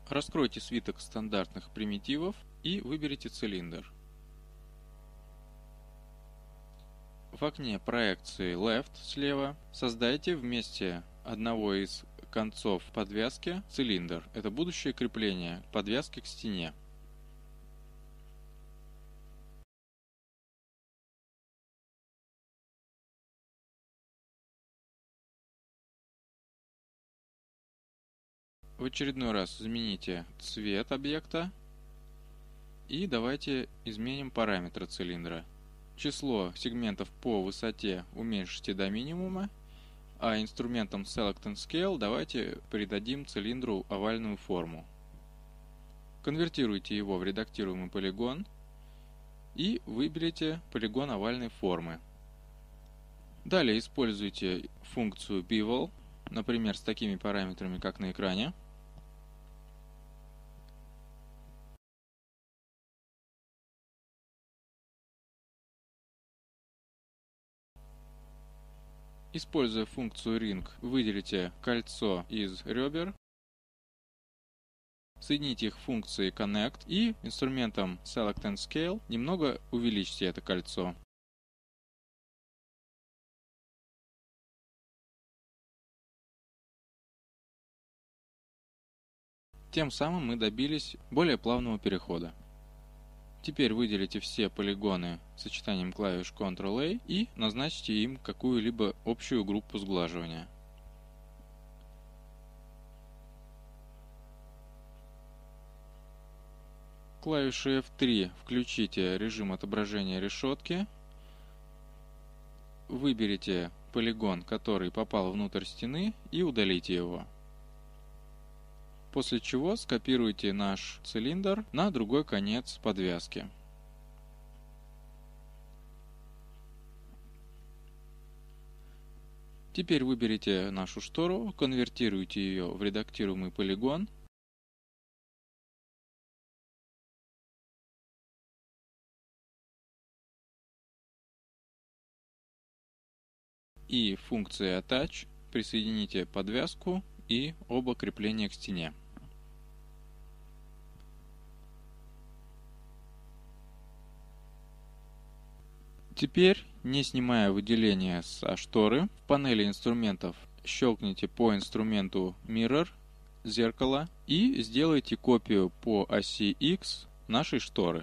Раскройте свиток стандартных примитивов и выберите цилиндр. В окне проекции Left слева создайте вместе одного из концов подвязки цилиндр. Это будущее крепление подвязки к стене. В очередной раз измените цвет объекта и давайте изменим параметры цилиндра. Число сегментов по высоте уменьшите до минимума, а инструментом Select and Scale давайте придадим цилиндру овальную форму. Конвертируйте его в редактируемый полигон и выберите полигон овальной формы. Далее используйте функцию Bevel, например, с такими параметрами, как на экране. Используя функцию Ring, выделите кольцо из ребер, соедините их функцией Connect и инструментом Select and Scale немного увеличьте это кольцо. Тем самым мы добились более плавного перехода. Теперь выделите все полигоны сочетанием клавиш Ctrl-A и назначьте им какую-либо общую группу сглаживания. Клавишей F3 включите режим отображения решетки. Выберите полигон, который попал внутрь стены, и удалите его. После чего скопируйте наш цилиндр на другой конец подвязки. Теперь выберите нашу штору, конвертируйте ее в редактируемый полигон. И функцией Attach присоедините подвязку и оба крепления к стене. Теперь, не снимая выделения со шторы, в панели инструментов щелкните по инструменту Mirror, зеркало, и сделайте копию по оси X нашей шторы.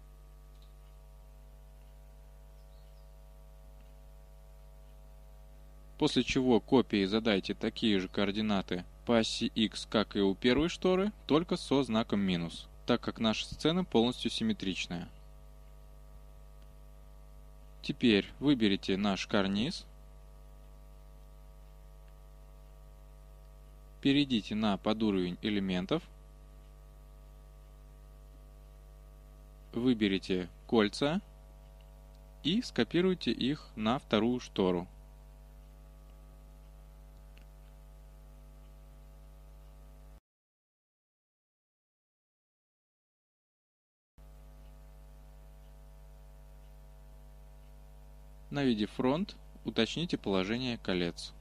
После чего копией задайте такие же координаты по оси X, как и у первой шторы, только со знаком минус, так как наша сцена полностью симметричная. Теперь выберите наш карниз, перейдите на подуровень элементов, выберите кольца и скопируйте их на вторую штору. Наведив фронт, уточните положение колец.